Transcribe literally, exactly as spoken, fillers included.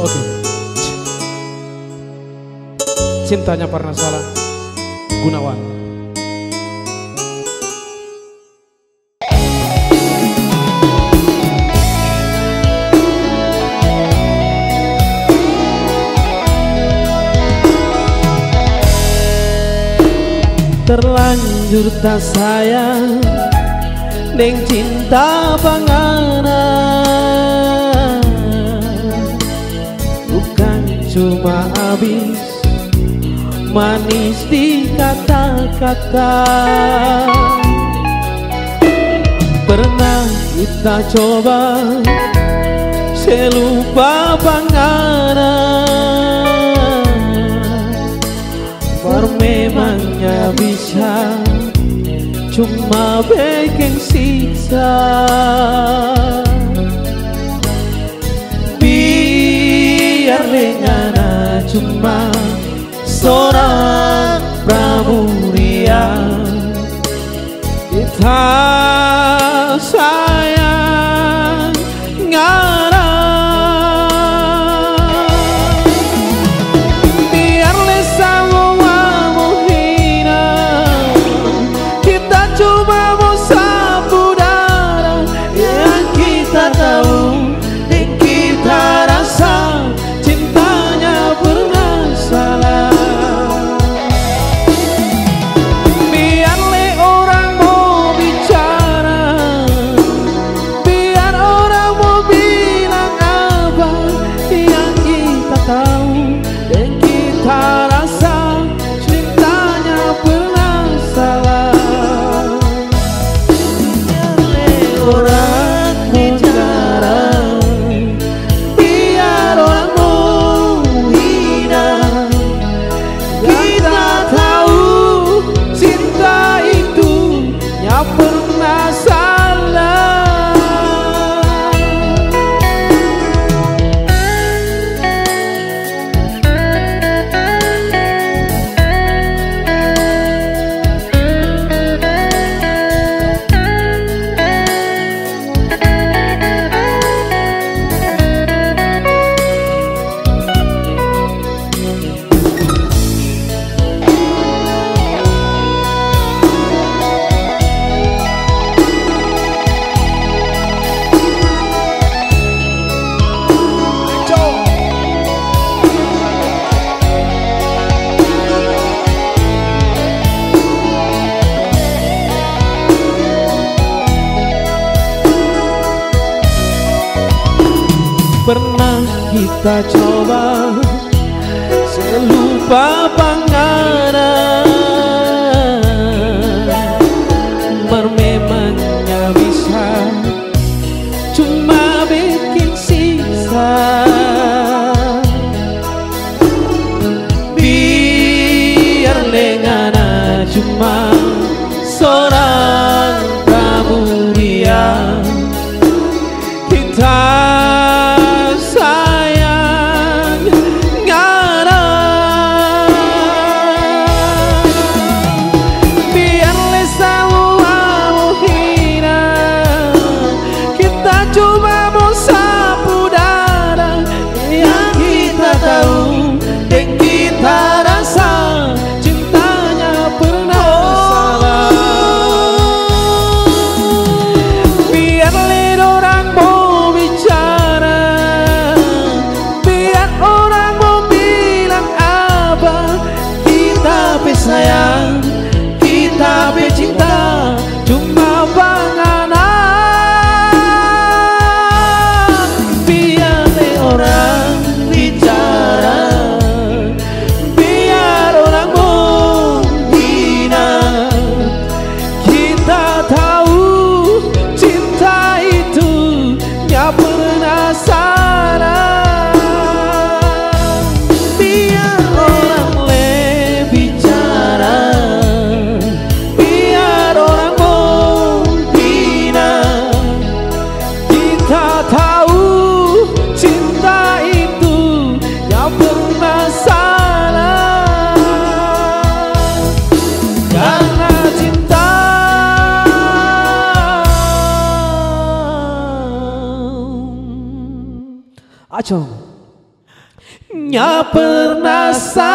Oke. Cintanya pernah salah, Gunawan. Terlanjur tak sayang neng cinta panganan, bukan cuma habis manis di kata-kata. Pernah kita coba selupa panganan, baru memangnya bisa cuma bikin siksa. Biar lengana cuma seorang pramuria, kita sayang ngara. Biar lesang menghina, kita cuma mau sapu darah. Yang kita tahu dan kita rasa cintanya pernah salah. Pernah kita coba selupa panganan, memangnya bisa cuma bikin siksa. Biar lengana cuma seorang pramuria, kita sayang, kita bercinta cuma panganan. Biar orang bicara, biar orang menghina, kita tahu cinta itu gak pernah salah. Biar orang Acong. nya pernah salah.